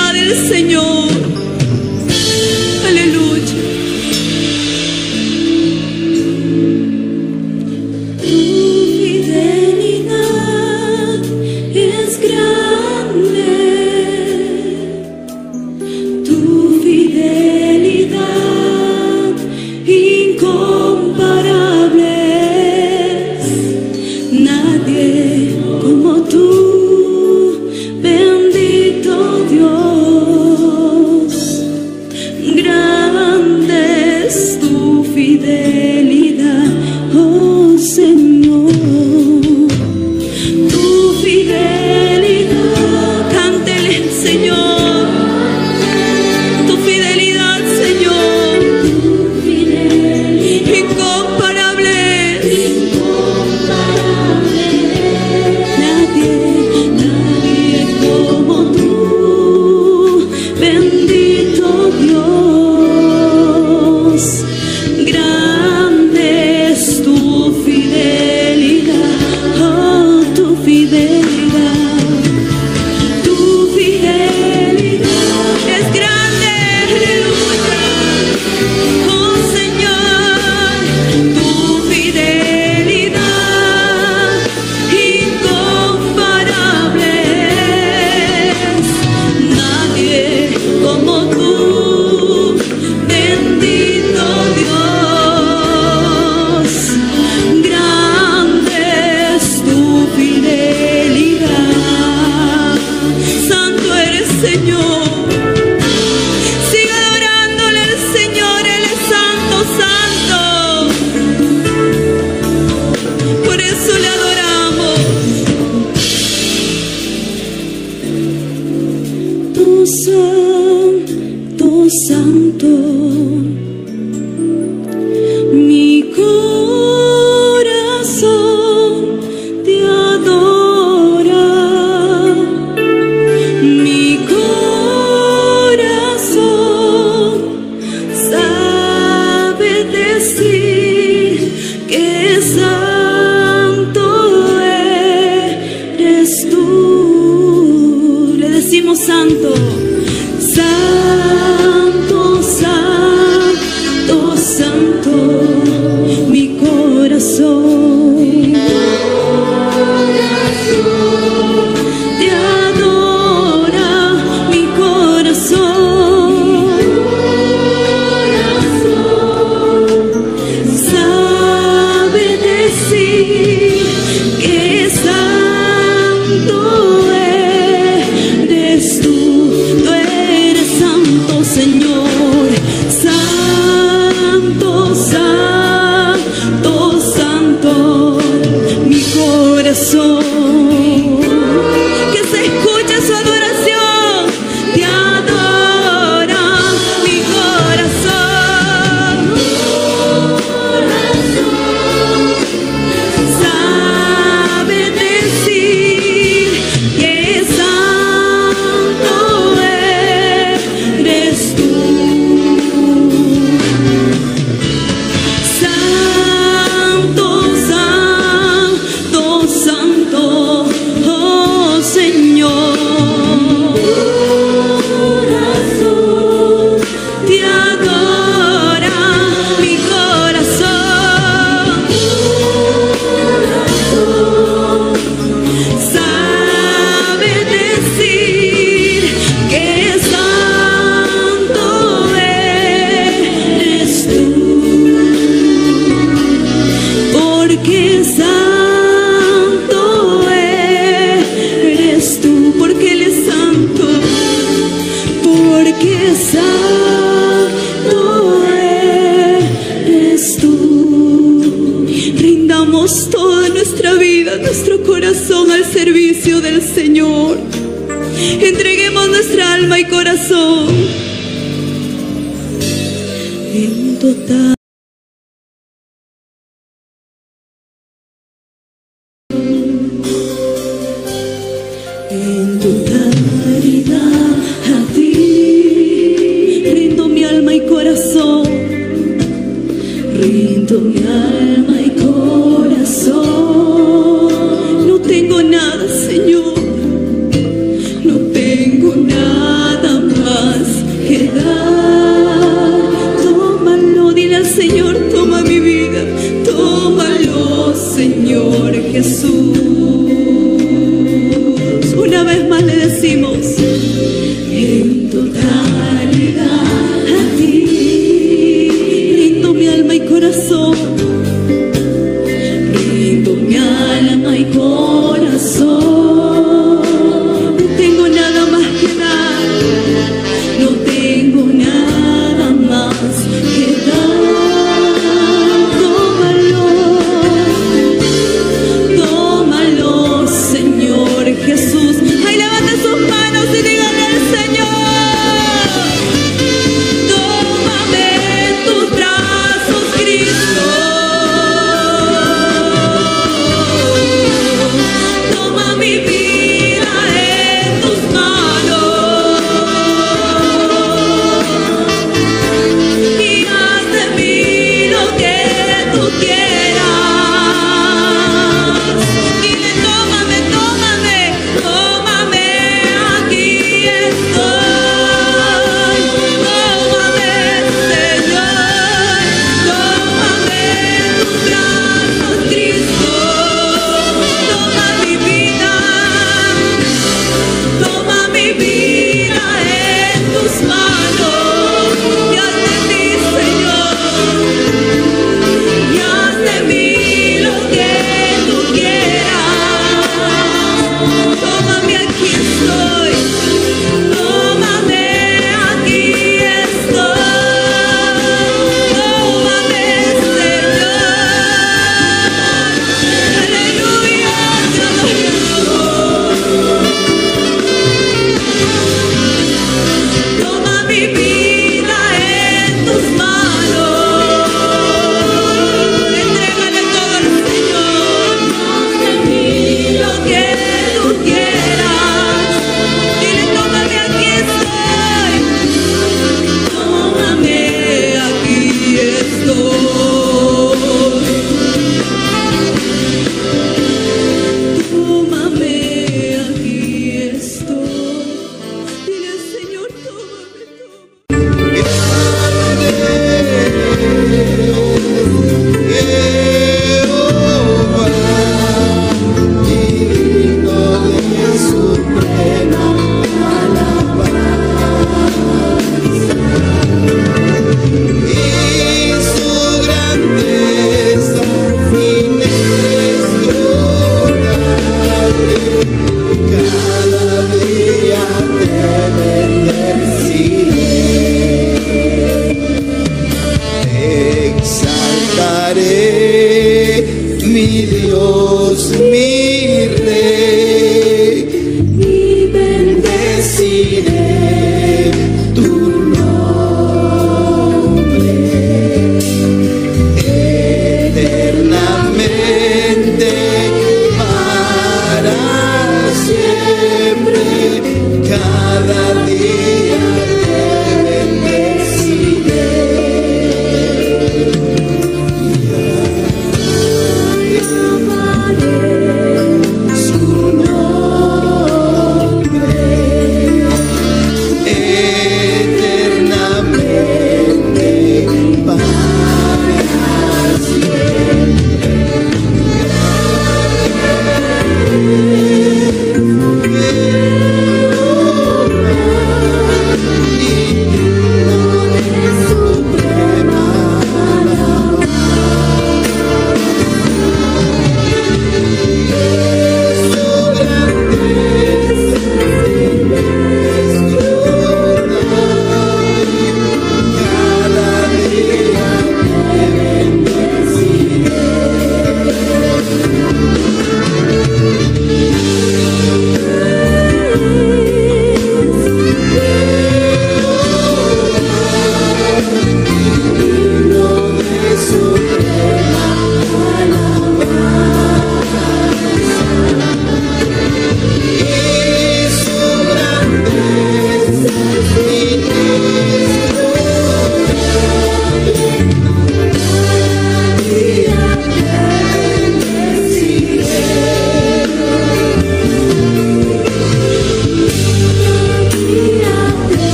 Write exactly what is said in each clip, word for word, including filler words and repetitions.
fidelidad del Señor. Aleluya. Tu fidelidad es grande. Tu fidelidad incomparable. Nadie como tú, bendito Dios. Grande es tu fidelidad, oh Señor. Tu fidelidad, cántele, Señor. Tu fidelidad, Señor. Incomparable. Nadie, nadie como tú, bendito Dios. Grande es tu fidelidad, oh, tu fidelidad. Tu fidelidad es grande, aleluya. Oh Señor, tu fidelidad incomparable. Nadie como tú, bendito Dios. Grande es tu fidelidad. Santo eres, Señor. Siga adorándole al Señor, Él es santo, santo. Por eso le adoramos. Tu santo, santo. Mi corazón te adora. Mi corazón sabe decir que santo eres tú. Le decimos santo. Santo, santo, santo, mi corazón te adora, mi corazón sabe decir que santo eres tú. Tú eres santo, Señor. Santo, santo, santo, mi corazón. Que se escuche su adoración. Te adora mi corazón. Sabe decir que santo eres tú. Santo, santo, santo, oh Señor. Te adora mi corazón. Sabe decir que santo eres tú. Porque santo eres tú. Porque Él es santo. Porque santo eres tú. Rindamos toda nuestra vida, nuestro corazón al servicio del Señor. Entreguemos nuestra alma y corazón en total. En totalidad a ti rindo mi alma y corazón. Rindo mi alma y corazón. No tengo nada, Señor. No tengo nada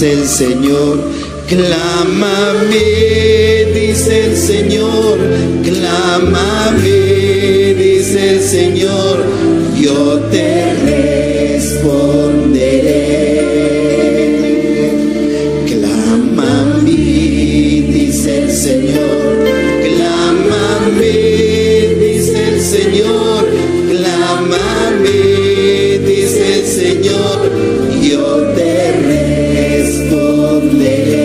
dice el Señor. Clámame, dice el Señor. Clámame, dice el Señor. Yo te responderé. Clámame, dice el Señor. Clámame, dice el Señor. Clámame, dice el Señor. Yo te responderé.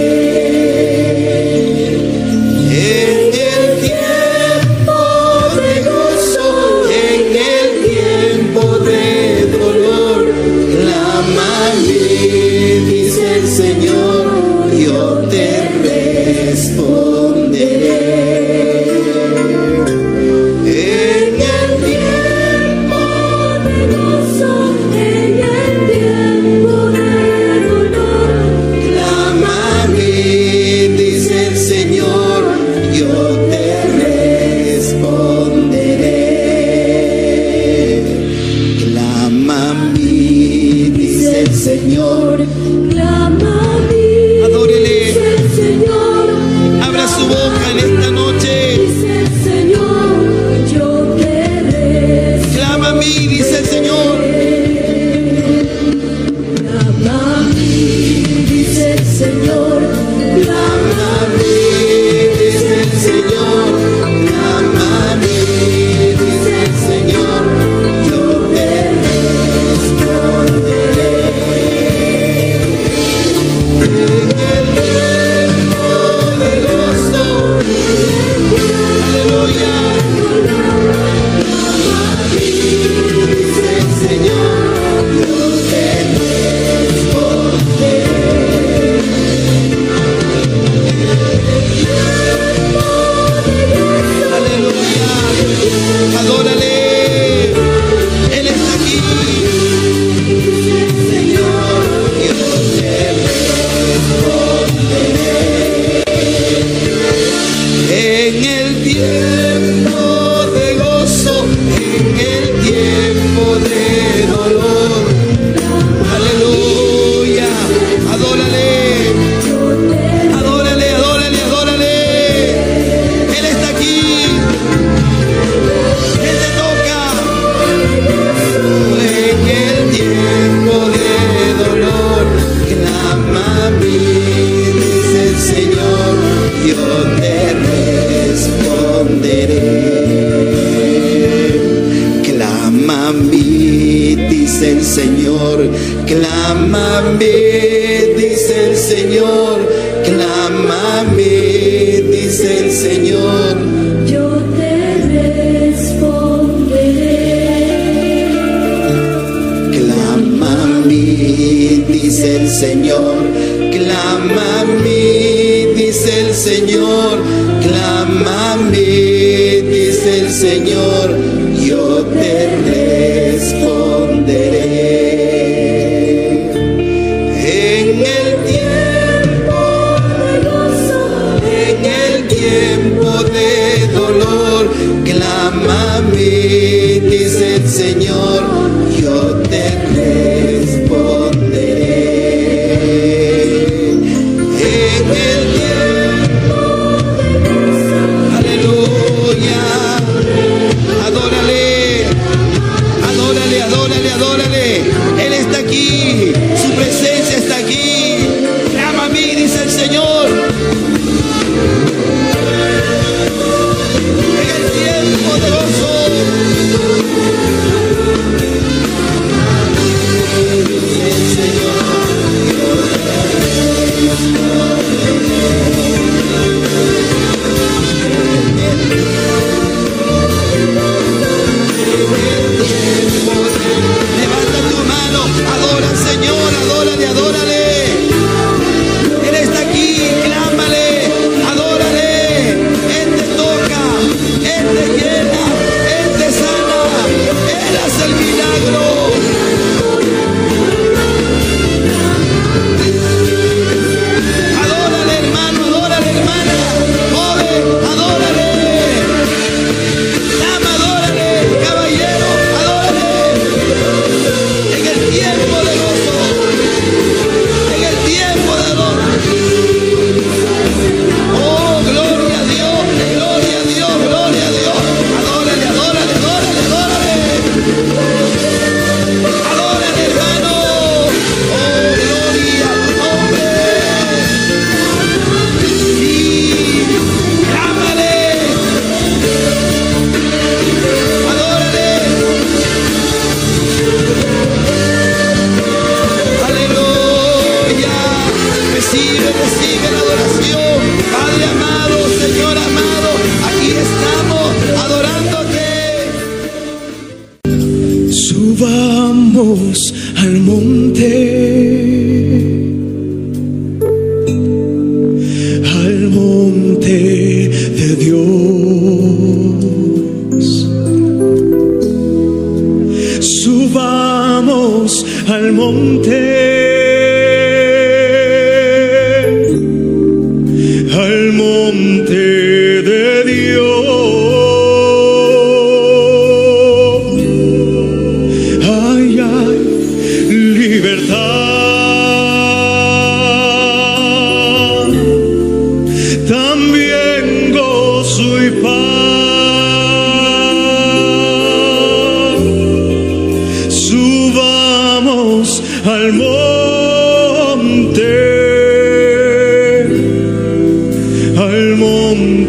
Adora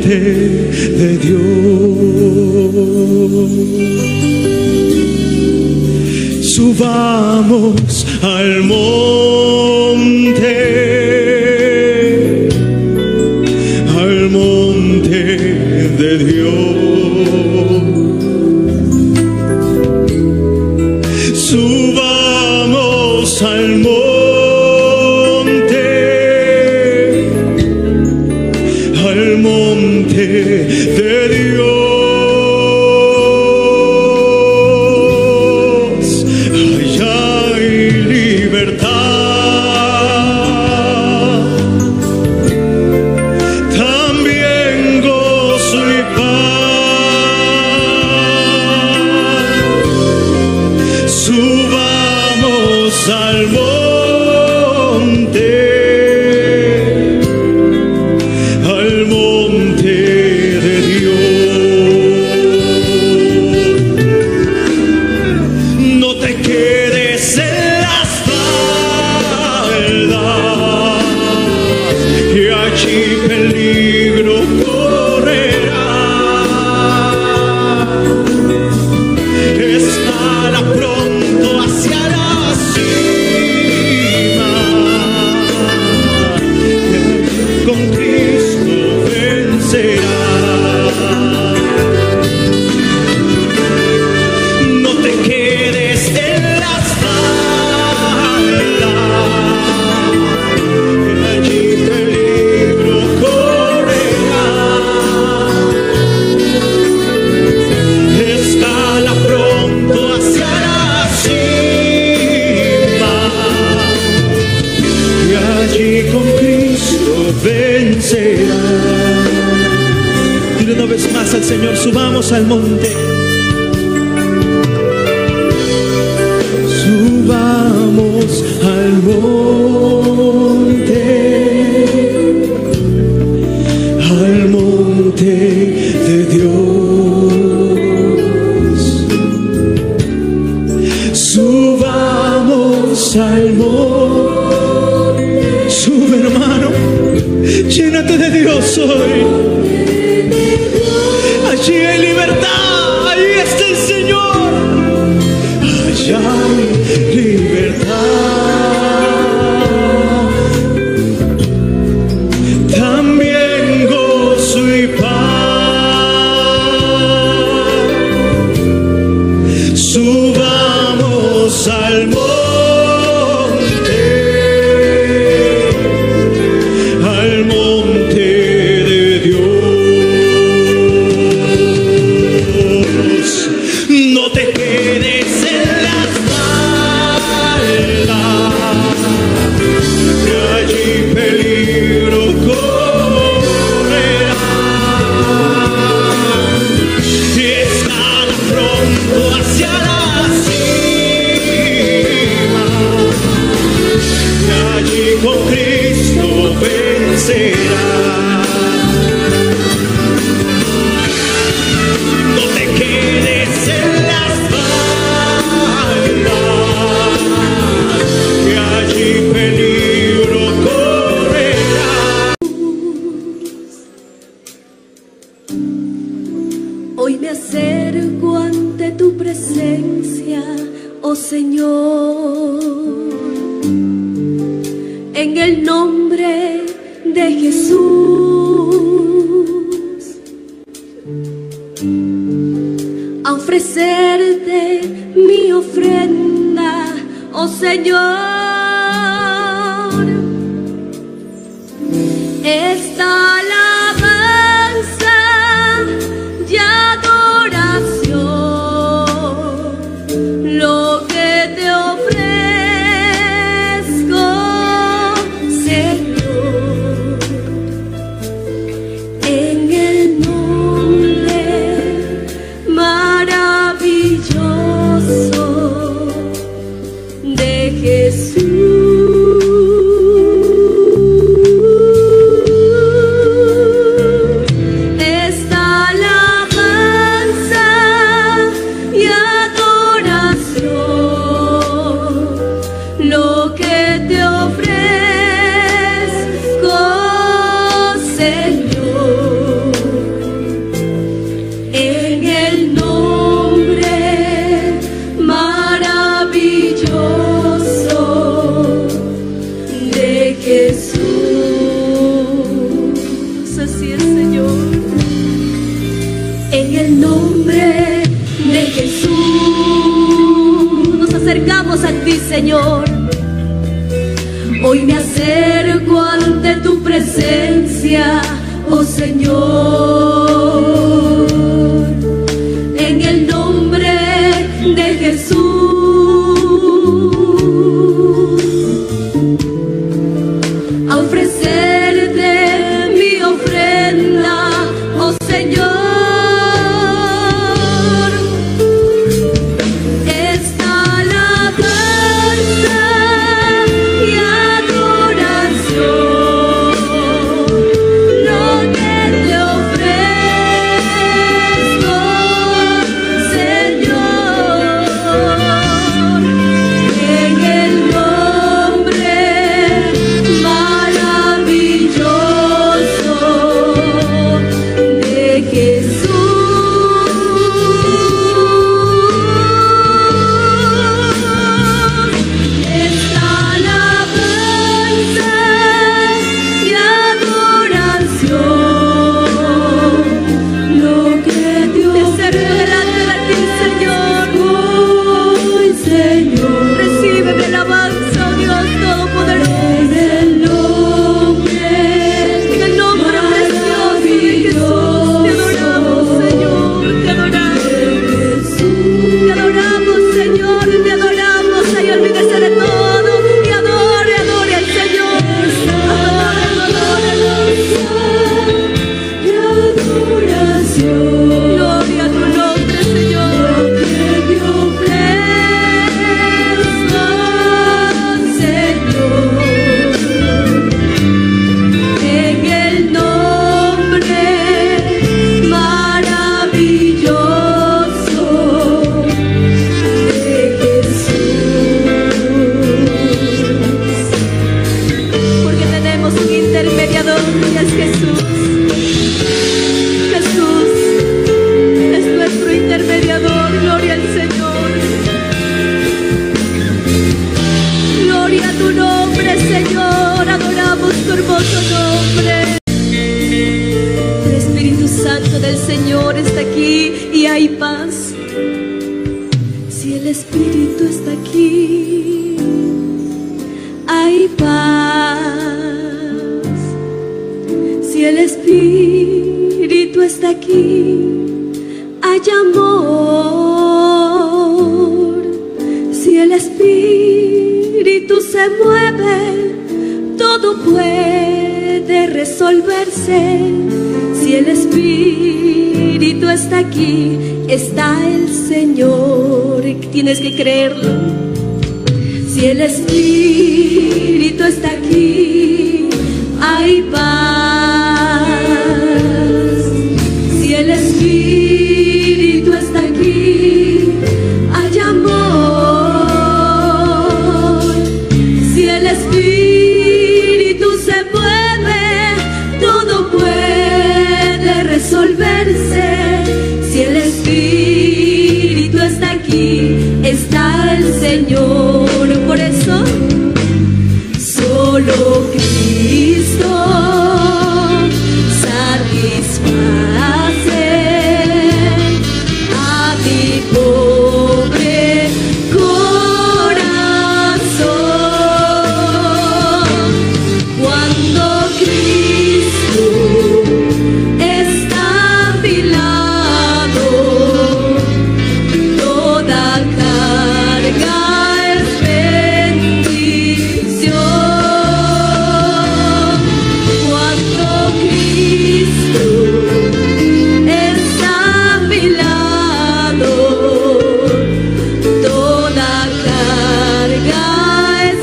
monte de Dios. Subamos al monte, al monte de Dios. Subamos al monte, al monte de Dios. Al monte, al monte de Dios. No te quedes en las faldas, que allí peligro correrás. Escala pronto hacia la con Cristo vencerá. No te quedes en las faldas, que allí peligro correrá. Escala pronto hacia la cima, y allí con Cristo vencerá. Dile una vez más al Señor: subamos al monte. Subamos al monte, al monte de Dios. Subamos al monte. Sube, hermano, llénate de Dios hoy. Allí hay libertad, ahí está el Señor. Allá hay libertad, también gozo y paz. Subamos al monte, al monte de Dios. No te quedes en las faldas, que allí peligro correrá. Y escala pronto hacia la cima, y allí con Cristo vencerá. No te quedes en las faldas, que allí peligro correrá. Hoy me acerco ante tu presencia, oh Señor, en el nombre de Jesús, a ofrecerte mi ofrenda, oh Señor. Esta alabanza y adoración, lo que te ofrezco, Señor, en el nombre maravilloso de Jesús. nombre de Jesús nos acercamos a ti, Señor. Hoy me acerco ante tu presencia, oh Señor, en el nombre de Jesús, a ofrecerte mi ofrenda, oh Señor. Tienes que creerlo. Si el Espíritu está aquí, hay paz. Si el Espíritu está aquí, hay amor. Si el Espíritu se mueve, todo puede resolverse. Si el Espíritu está aquí, está el Señor. Por eso solo Cristo satisface a mi pobre corazón. Cuando Cristo está a mi lado, toda carga es bendición. Cuando Cristo está a mi lado, toda carga es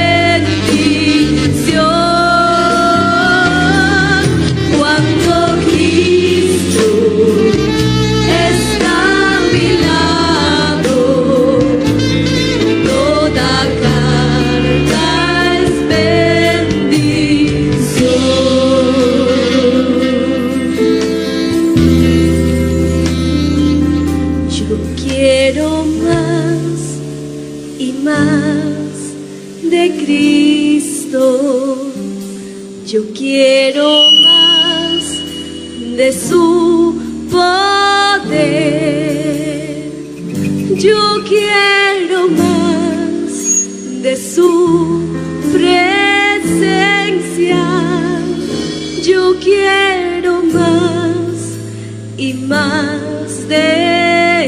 bendición. Cuando Cristo está a mi lado, toda carga es bendición. Yo quiero más y más de Cristo. Yo quiero más de su poder. Yo quiero más de su presencia. Yo quiero más y más de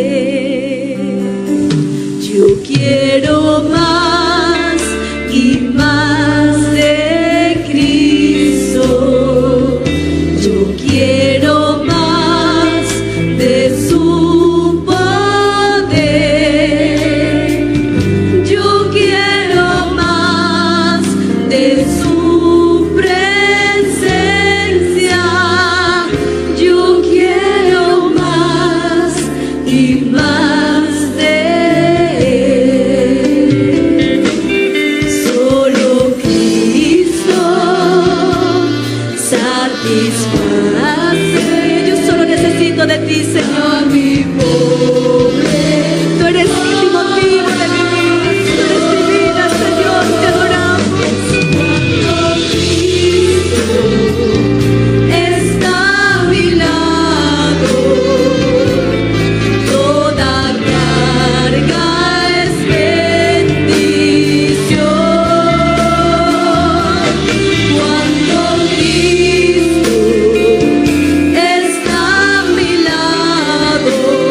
Él. Yo quiero más y más de Cristo. Yo quiero más de su poder. Yo quiero más de su presencia. Yo quiero más y más de Él. Solo Cristo satisface. Yo solo necesito de ti, Señor, mi pobre. Tú eres mi motivo de vivir. Tú eres mi vida, Señor, te adoramos. Cristo está a mi lado. Toda carga es bendición. Cuando Cristo está a mi lado,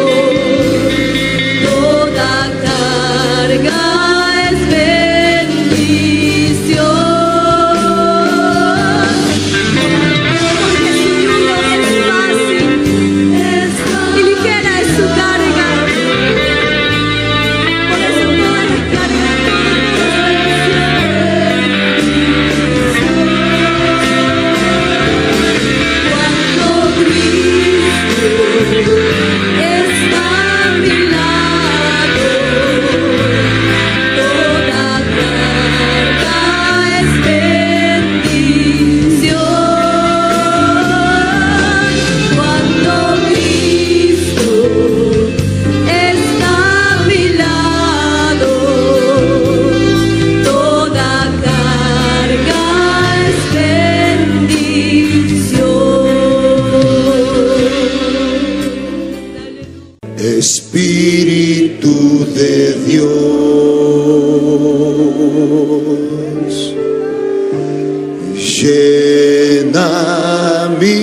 toda carga es bendición. Porque su yugo es fácil y ligera es su carga. Por eso toda la carga, cuando Cristo está a mi lado, toda carga es bendición. Cuando Cristo está a mi lado, toda carga es bendición. Espíritu de Dios, llena mi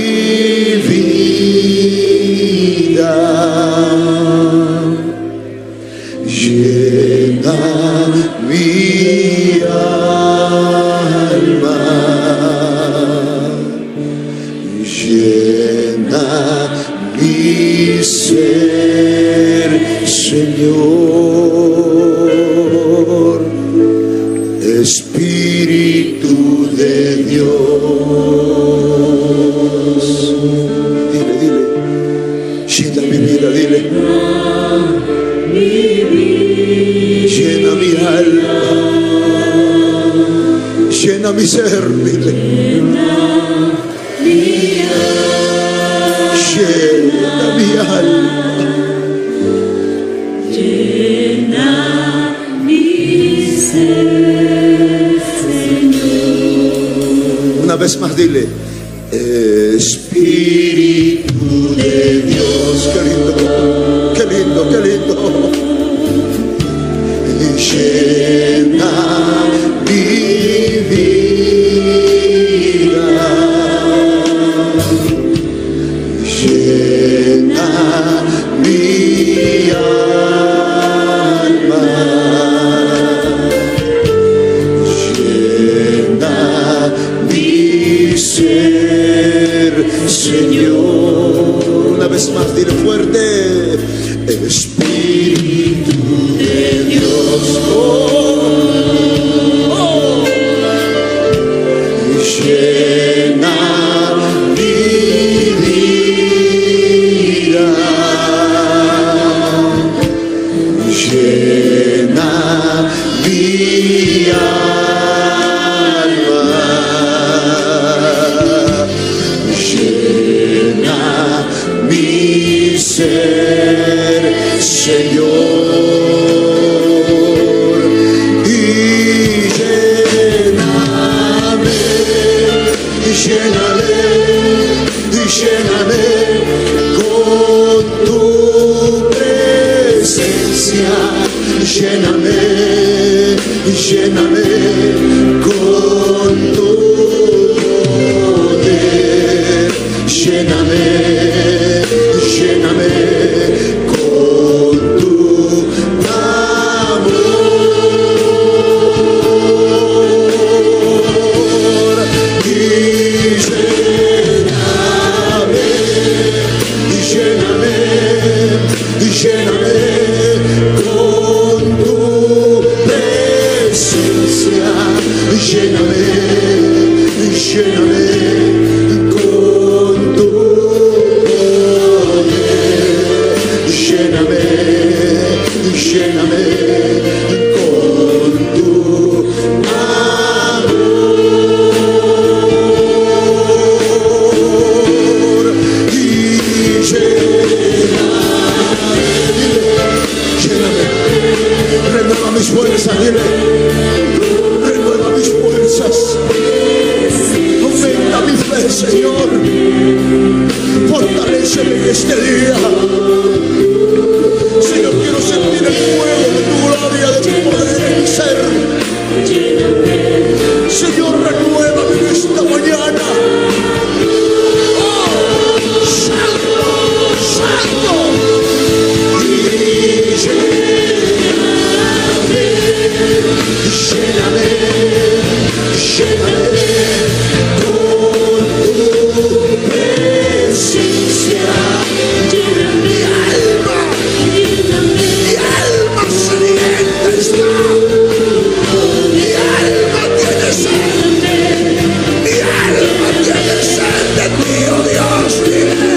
vida, llena mi alma, llena mi ser, Señor. Espíritu de Dios, dile, dile, llena mi vida, dile, llena mi alma, llena mi ser, dile, llena mi alma, Llena mi ser, Señor. una vez más, dile, Espíritu de Dios. Qué lindo, qué lindo, qué lindo. Llena mi vida, llena mi alma, llena mi ser, Señor. Una vez más, dile fuerte, Espíritu de Dios. Oh, oh. Llena mi vida, llena mi alma, llena mi ser, Señor, y lléname, y lléname, y lléname con tu presencia. lléname con tu poder, lléname, lléname con tu amor y lléname, lléname, renueva mis fuerzas, dile, renueva mis fuerzas, aumenta mi fe, Señor, fortaléceme en este día. Señor, quiero sentir el fuego de tu gloria, de tu poder en mi ser. Señor, renuévame en esta mañana. Oh, santo, santo. Y lléname, lléname, lléname con tu presencia. Mi alma, mi alma sedienta está. Mi alma tiene sed. Mi alma tiene sed de ti, oh Dios. Dile.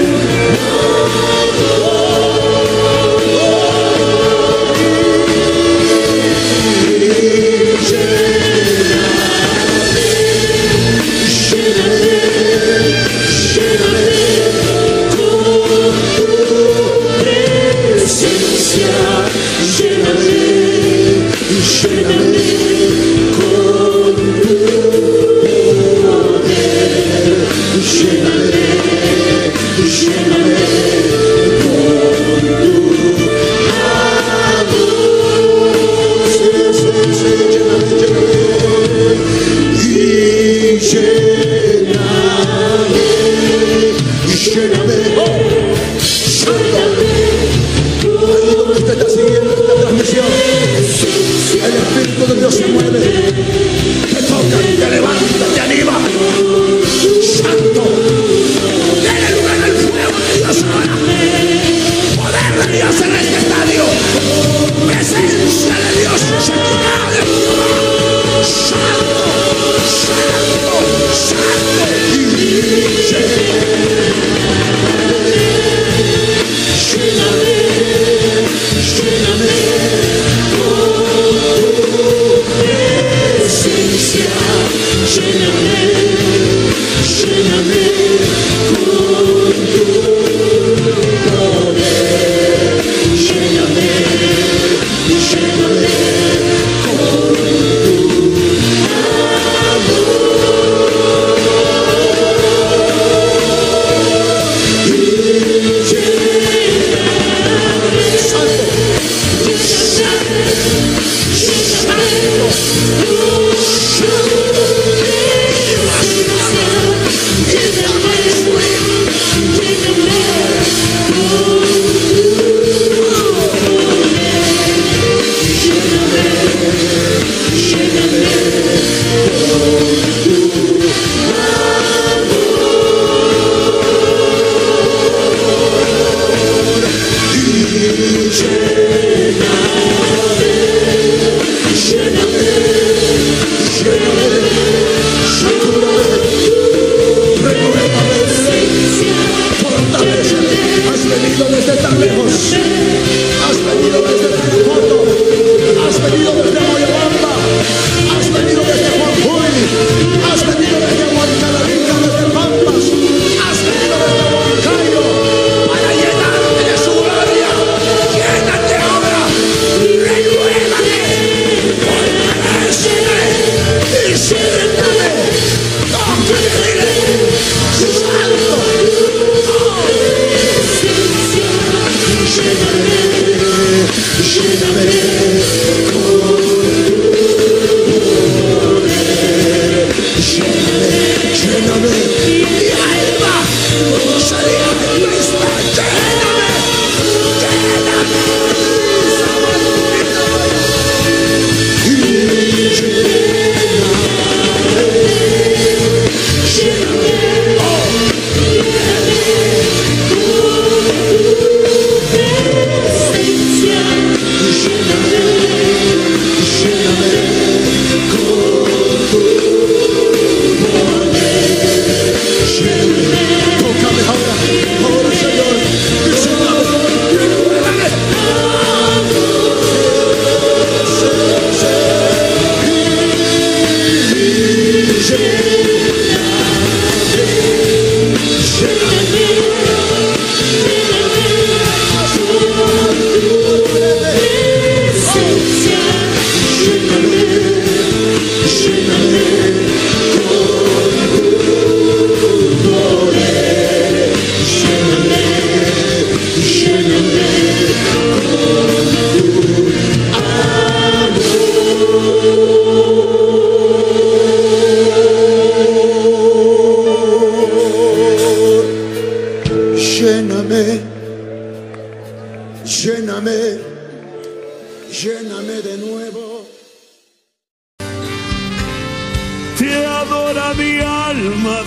alma,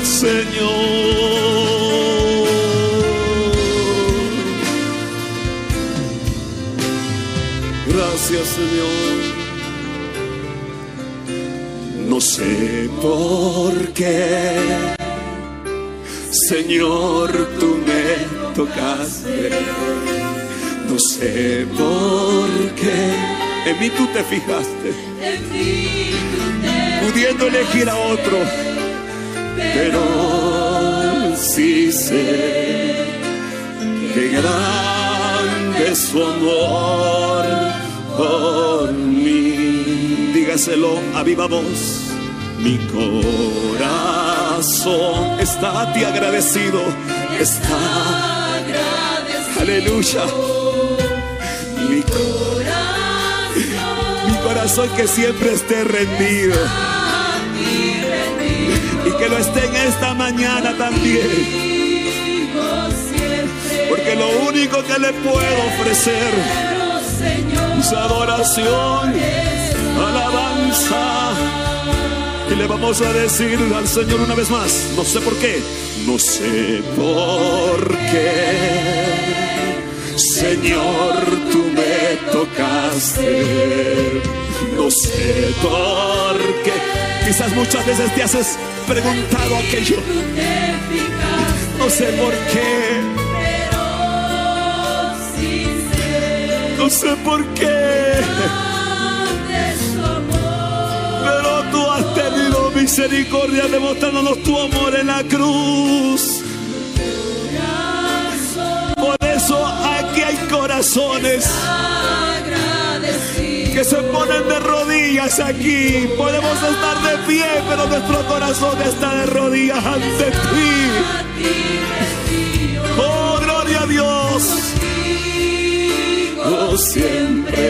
Señor. Gracias, Señor. No sé por qué, Señor, tú me tocaste. No sé por qué. En mí tú te fijaste, pudiendo elegir a otro, pero sí sé que grande es su amor por mí. Dígaselo a viva voz. Mi corazón está a ti agradecido, está agradecido. Aleluya. Mi corazón, mi corazón que siempre esté rendido, y que lo esté en esta mañana también, porque lo único que le puedo ofrecer es adoración, alabanza. Y le vamos a decir al Señor una vez más, no sé por qué, no sé por qué, Señor, tú me tocaste. No sé por qué. Quizás muchas veces te has preguntado aquello. No sé por qué. No sé por qué. Pero tú has tenido misericordia demostrándonos tu amor en la cruz. Por eso aquí hay corazones que se ponen de rodillas aquí. Podemos estar de pie, pero nuestro corazón está de rodillas ante ti. Oh, gloria a Dios. Oh, siempre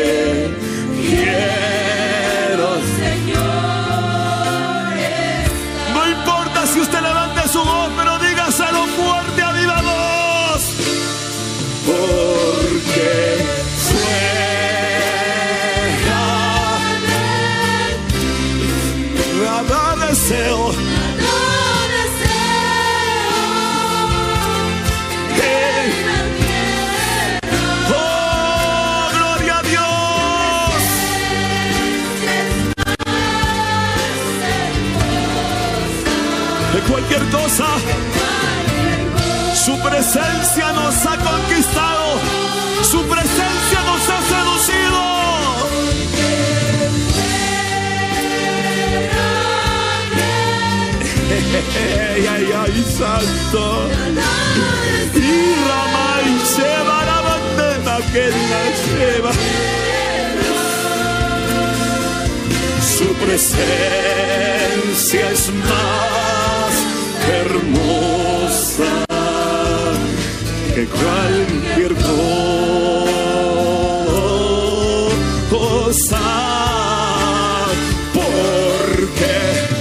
quiero, no importa si usted levante su voz, pero dígaselo fuerte a viva voz. Porque fuera nada deseo, nada deseo en la tierra. Oh, gloria a Dios. De cualquier cosa, su presencia nos ha conquistado, su presencia nos ha seducido. Ay, ay, ay, santo. Y Rama y lleva la bandera que la lleva. Su presencia es más hermosa que cualquier cosa, porque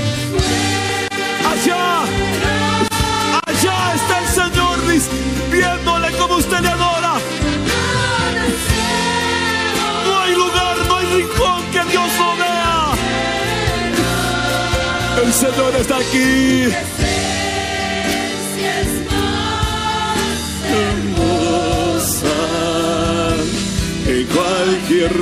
allá, allá está el Señor viéndole como usted le adora. No hay lugar, no hay rincón que Dios no vea. El Señor está aquí. Hermosa que cualquier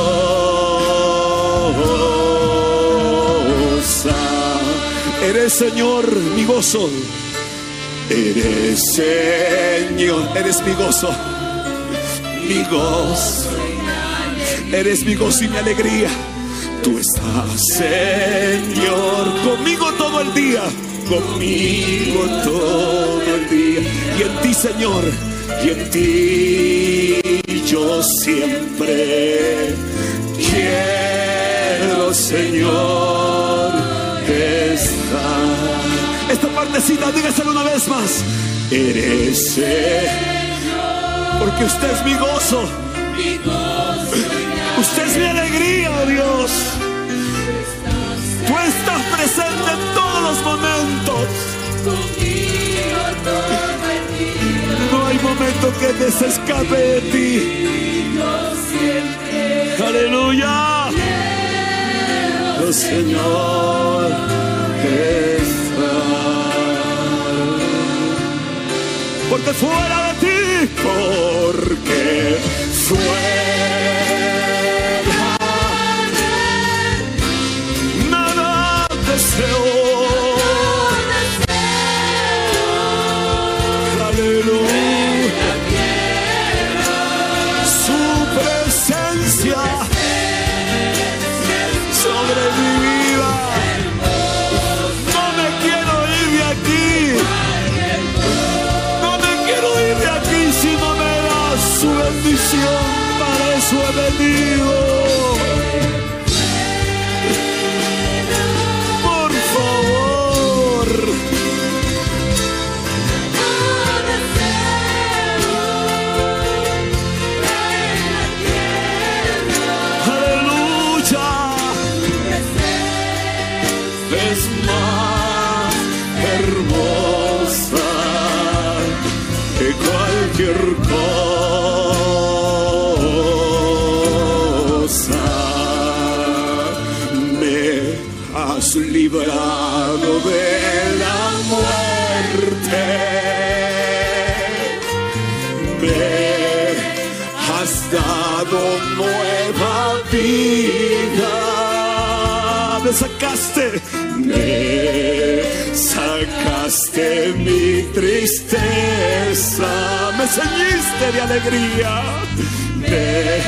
cosa. Eres, Señor, mi gozo. Eres, Señor, eres mi gozo, mi gozo. Eres mi gozo y mi alegría. Tú estás, Señor, conmigo todo el día, conmigo todo el día. Y en ti, Señor, y en ti yo siempre quiero, Señor, estar. Esta partecita, dígaselo una vez más. Eres, Señor, porque usted es mi gozo, mi gozo, usted es mi alegría, oh Dios. Tú estás presente en todos los momentos. Conmigo todo el día. No hay momento que te se escape de ti. Yo siempre. Aleluya. Oh Señor, es porque fuera de ti, porque fuera nada deseo. Aleluya. Su presencia sobre mi vida. No me quiero ir de aquí. No me quiero ir de aquí si no me das su bendición. Para eso he venido. Por favor. Aleluya. Es más hermosa que cualquier cosa. Me has librado de la muerte. Me has dado nueva vida. Me sacaste, me sacaste mi tristeza, me ceñiste de alegría, me,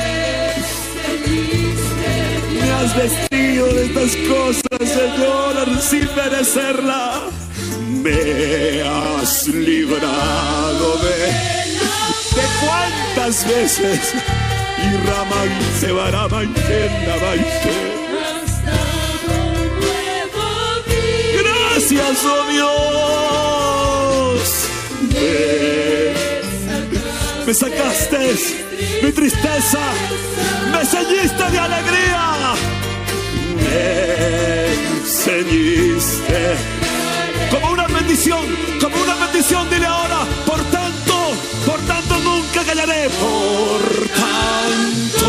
me has vestido de estas cosas, Señor, sin merecerla. Me has librado de, de cuántas veces y Raman se Baraman Kenda Baite. Gracias, oh Dios. Me, me sacaste mi tristeza, me ceñiste de alegría, me ceñiste como una bendición, como una bendición. Dile ahora, por tanto, por tanto nunca callaré, por tanto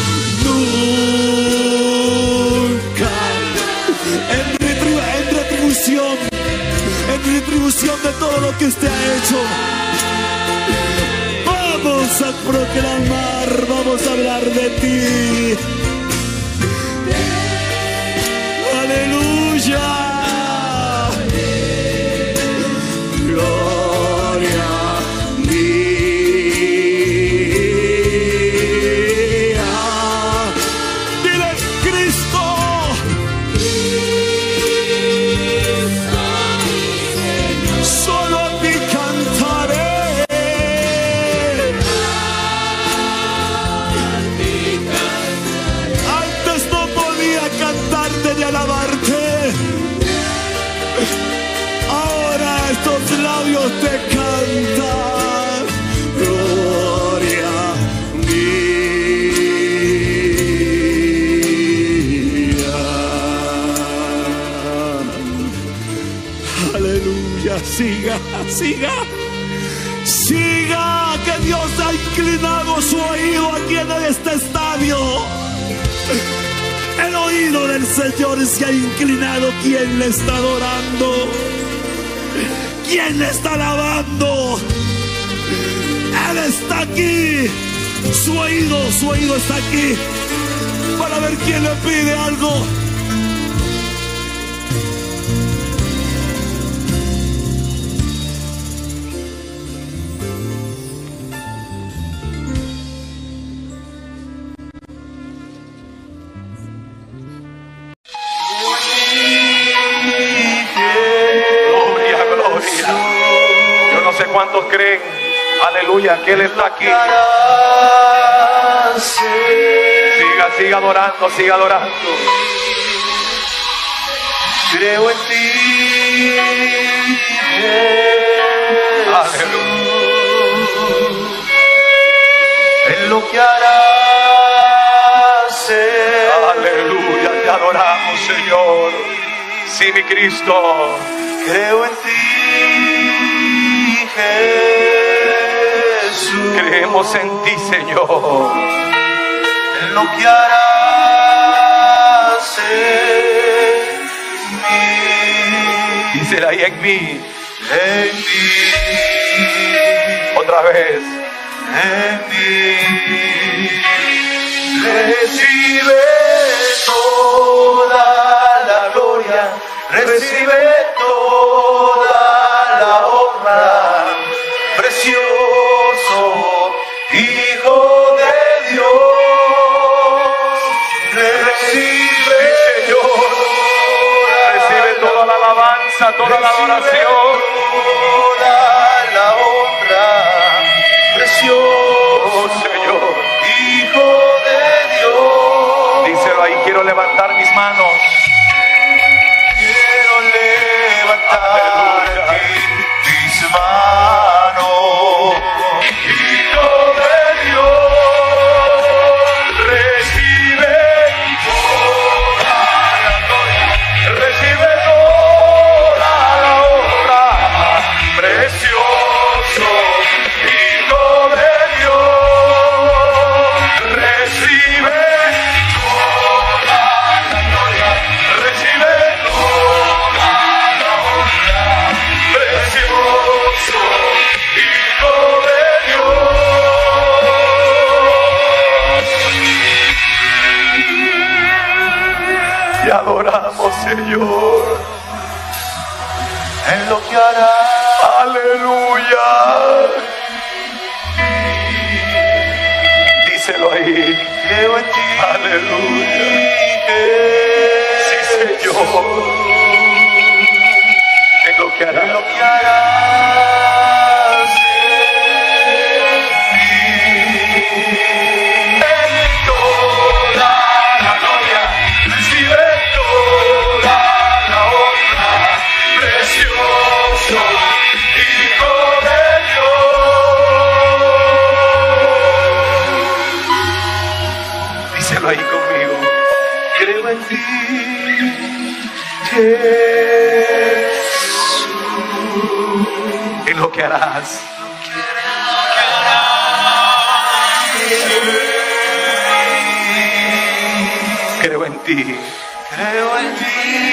nunca. En retribución, en retribución de todo lo que usted ha hecho. Vamos a proclamar, vamos a hablar de ti. Aleluya. Gloria mía. Dile, Cristo. Alabarte. Ahora estos labios te cantan. Gloria mía. Aleluya. Siga, siga, siga, que Dios ha inclinado su oído aquí en este estadio. El oído del Señor se ha inclinado. ¿Quién le está adorando? ¿Quién le está alabando? Él está aquí. Su oído, su oído está aquí para ver quién le pide algo. ¿Cuántos creen, aleluya, que Él está aquí? Siga, siga adorando, siga adorando. Creo en ti, aleluya. En lo que harás, aleluya, te adoramos, Señor. Sí, mi Cristo. Creo en ti, Jesús. Creemos en ti, Señor. En lo que harás en mí. Dísela ahí en mí. En mí. otra vez. En mí recibe toda la gloria, recibe toda la honra, precioso Hijo de Dios, recibe Señor, recibe toda la alabanza, toda la adoración, toda la honra, precioso oh Señor. Hijo de Dios. Díselo ahí, quiero levantar mis manos. Quiero levantar Aleluya. aquí mis manos. Hijo de Dios, recibe toda la gloria, recibe toda la honra, precioso Hijo de Dios, recibe toda la gloria, recibe toda la honra, precioso Hijo de Dios. Te adoramos, Señor. En lo que hará, Aleluya. Díselo ahí. creo en ti. Aleluya. Sí, Jesús. Señor. En lo que En lo hará. que harás en toda la gloria, recibe toda la honra, precioso Hijo de Dios. Díselo ahí conmigo. Creo en ti, Jesús. En lo que harás. Creo en ti. Creo en ti,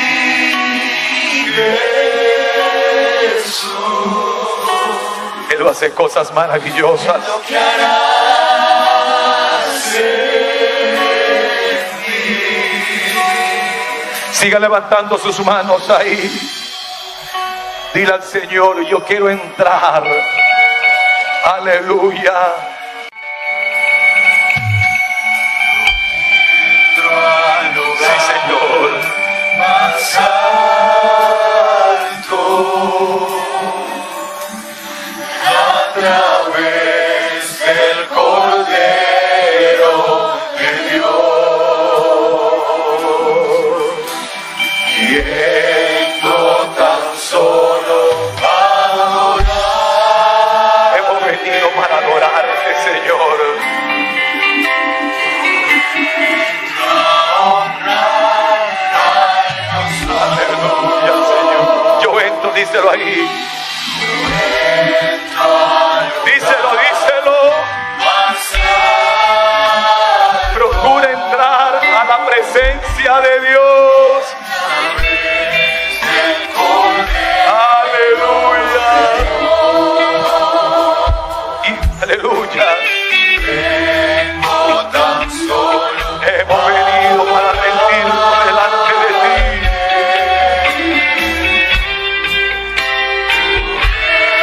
Jesús. Él va a hacer cosas maravillosas. Lo que harás Siga levantando sus manos ahí. Dile al Señor, yo quiero entrar. Aleluya. Sí, Señor. más alto, a través del Cordero de Dios, yendo tan solo a adorar. Hemos venido para adorarte, Señor. Aleluya, Señor. Yo entro, díselo ahí. Díselo, díselo. Procura entrar a la presencia de Dios. Aleluya. Y aleluya. Hemos venido para rendirnos delante de ti.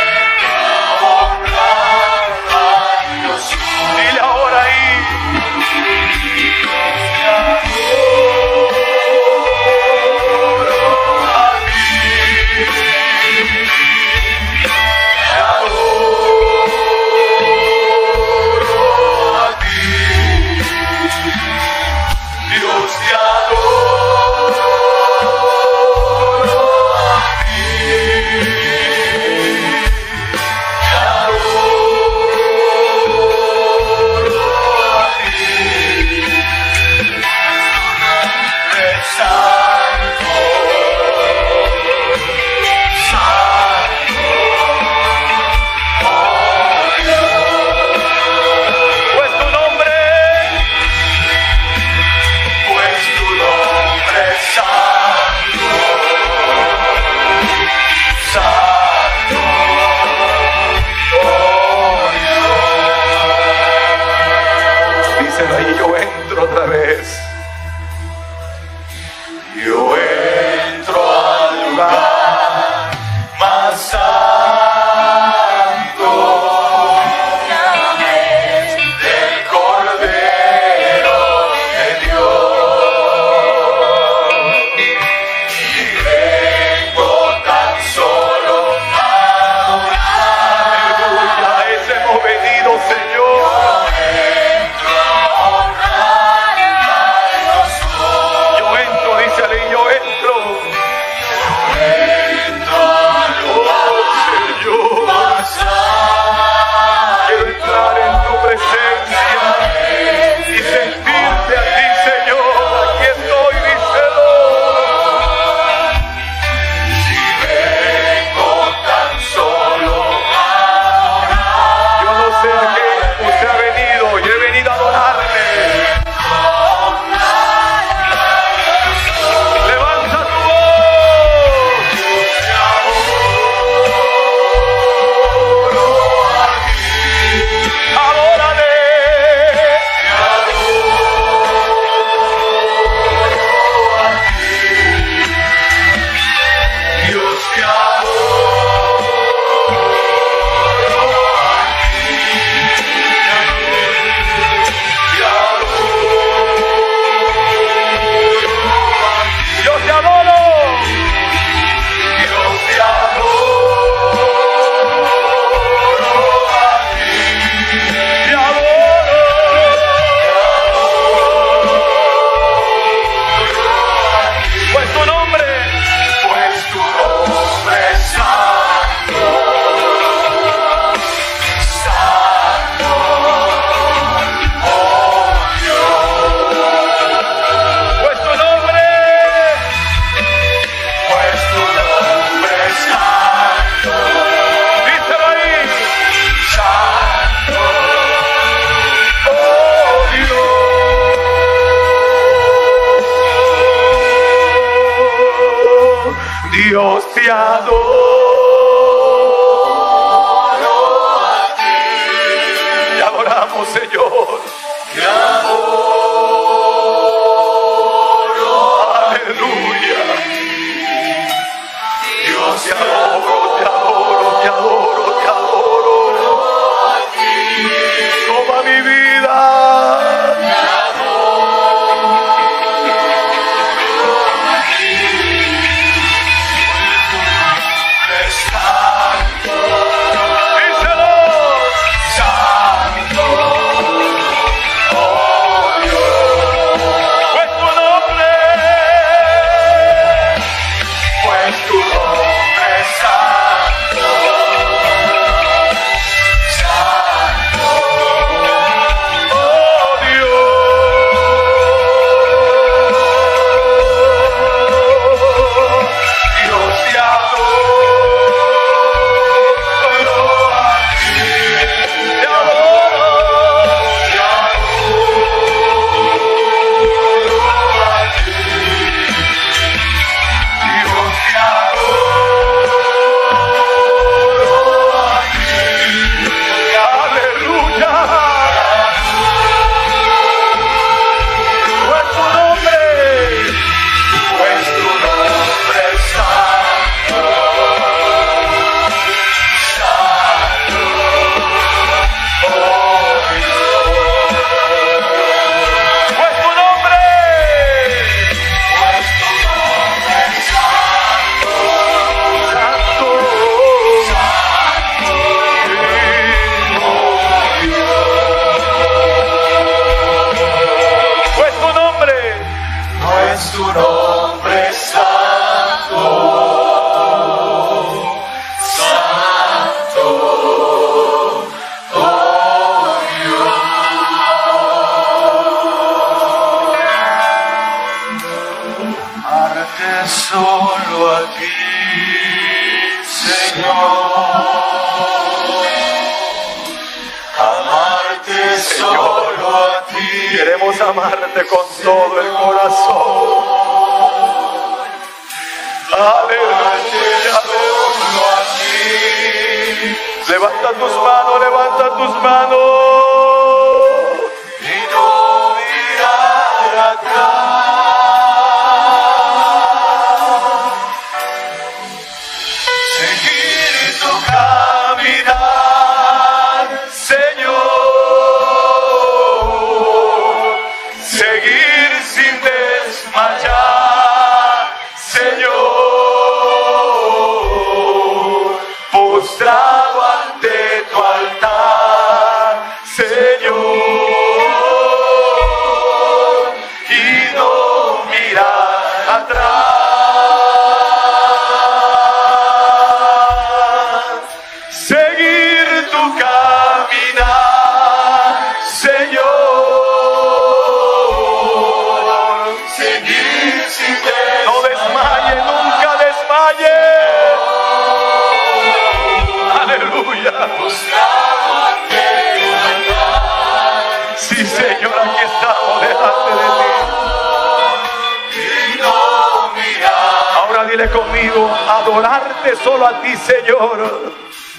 Dios te adoro a ti. Te adoramos, Señor. Te adoro. Aleluya. Dios te adoro, te adoro, te adoro, te adoro. Toma mi vida. Solo a ti, Señor, amarte solo a ti. Queremos amarte con todo el corazón. Aleluya. Solo a ti. Levanta tus manos, levanta tus manos. Y no mirar atrás. Postrado ante tu altar, Señor, y no mirar atrás. Seguir tu caminar, Señor. Seguir sin desmayar. No desmaye, nunca desmaye. Sí, Señor, aquí estamos delante de ti. Y no mirar. Ahora dile conmigo, adorarte solo a ti, Señor.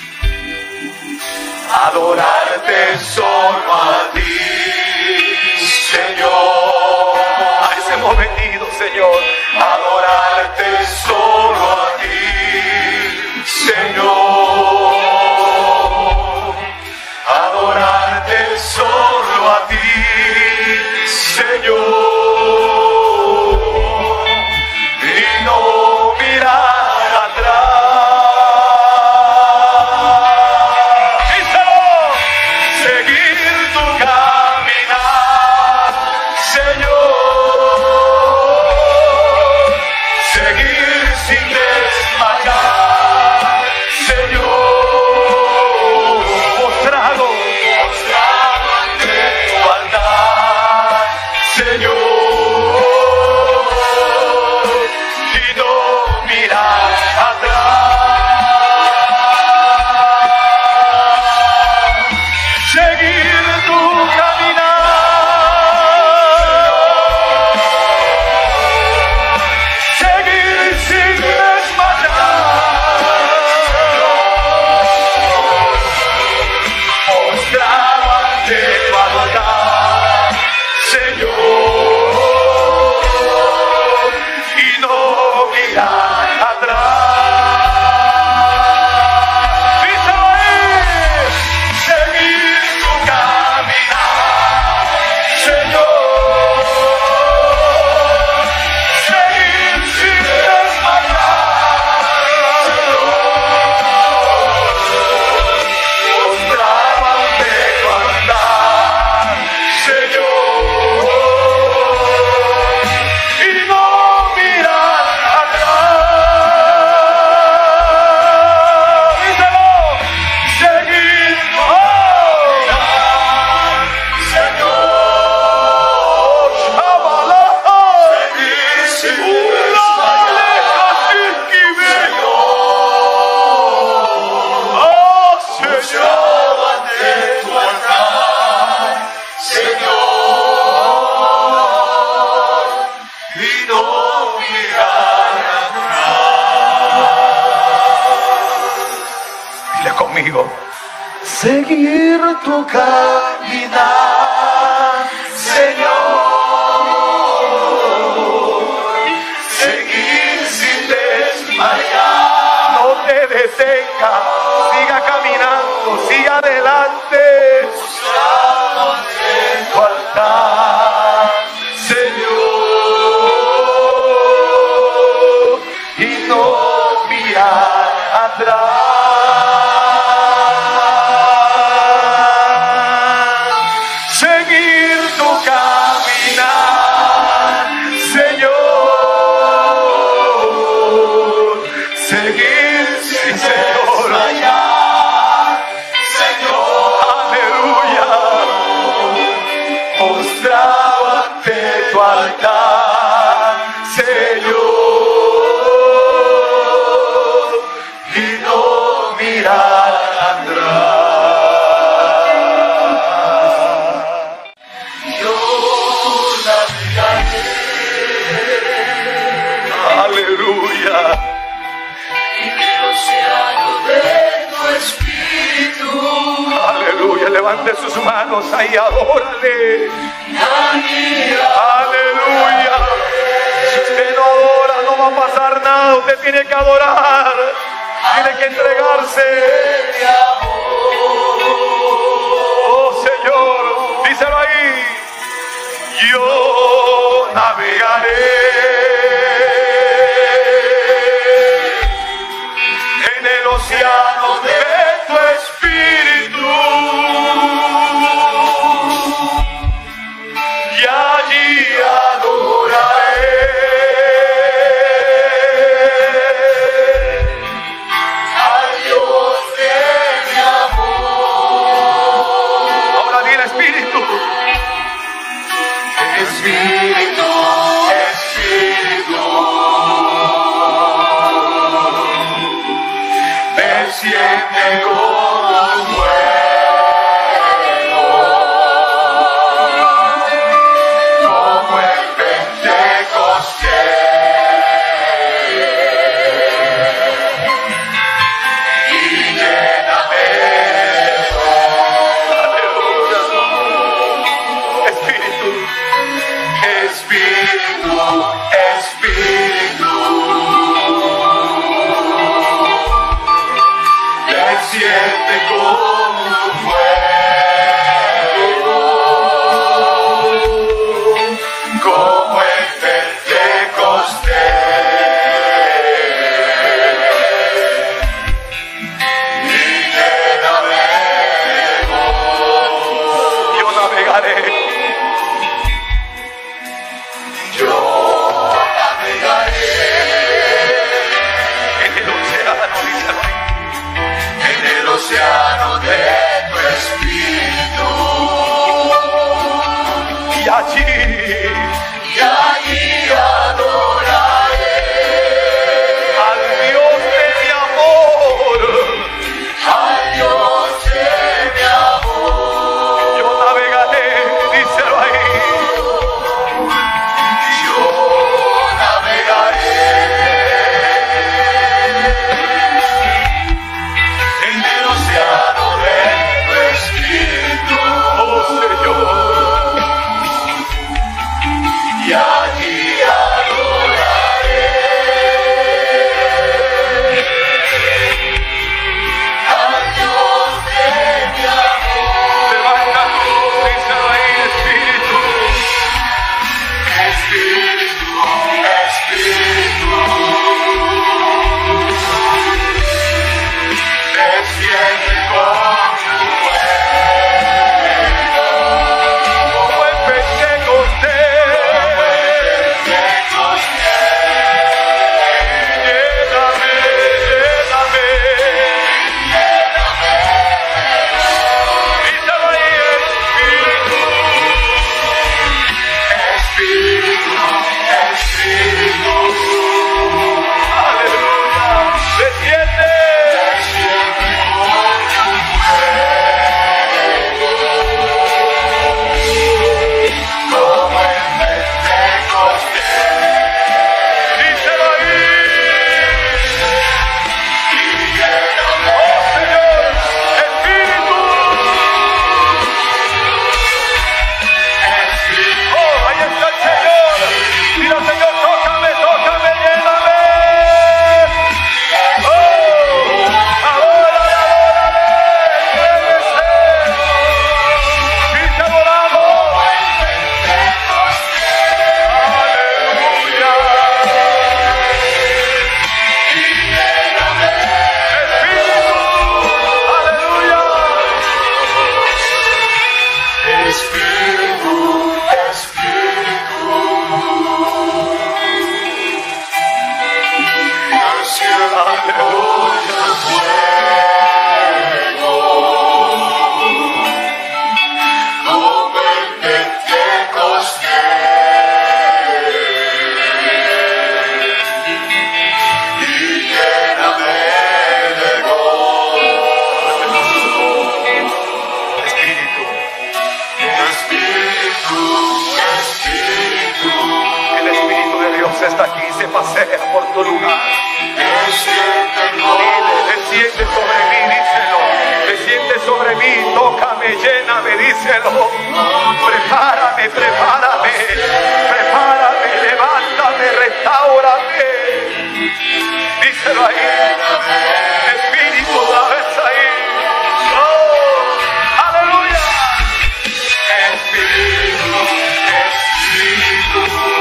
Adorarte solo a ti, Señor. A ese hemos venido, Señor. Adorarte solo a ti, Señor. Adorarte solo a ti, Señor, y no mirar atrás. Díselo. Seguir tu caminar, Señor. conmigo. Seguir tu caminar, Señor. Seguir sin desmayar. No te detengas, siga caminando, siga adelante. Mostrándote tu altar, Señor, y no mirar atrás. Seguir tu caminar, Señor. Seguir sin desmayar, Señor. Aleluya. Mostrado ante tu altar, Señor, y no mirar atrás. Yo navegaré, aleluya, en el océano de tu espíritu. Aleluya, levante sus manos ahí, adórale. Aleluya. Si usted no adora, no va a pasar nada. Usted tiene que adorar, tiene que entregarse. Oh Señor, díselo ahí. Yo navegaré en el océano de tu espíritu, y allí adoraré al Dios de mi amor. Ahora di el espíritu. Espíritu, espíritu, desciende como un fuego, como el Pentecostés, y lléname. Aleluya. Espíritu, espíritu, espíritu, desciende como un fuego, como el Pentecostés, y lléname. Yo navegaré. Yo navegaré en el océano, díselo, en el océano de tu espíritu. díselo. Prepárame, prepárame, prepárame, levántame, restáurame. Díselo ahí. Espíritu, la vez ahí. Oh, aleluya. Espíritu, Espíritu.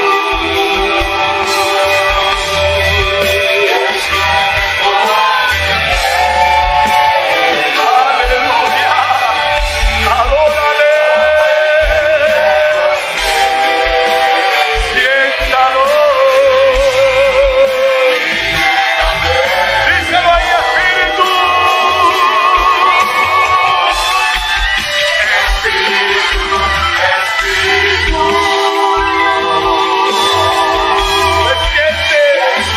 Aleluya. Adórale. Siéntalo. Díselo ahí, Espíritu. Espíritu, Espíritu. Desciende.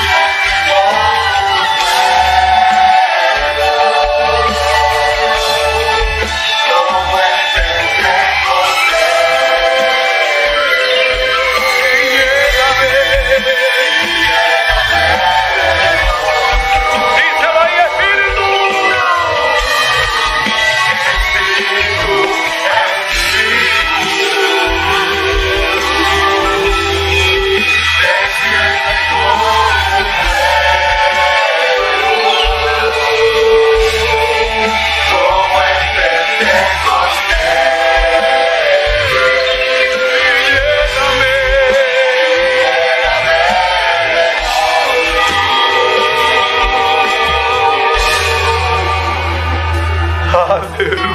Como el Pentecostés. Llévame. Díselo ahí, Espíritu. Espíritu, desciende como como el Pentecostés. Lléname. Aleluya.